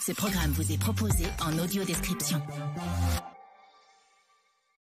Ce programme vous est proposé en audio description.